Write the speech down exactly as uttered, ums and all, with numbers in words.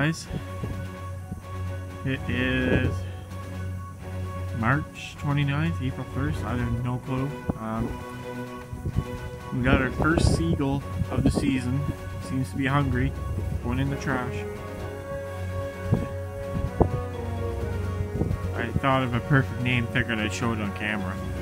guys. It is March twenty-ninth, April first, I have no clue. Um, we got our first seagull of the season. Seems to be hungry. Going in the trash. I thought of a perfect name, figured I'd show it on camera.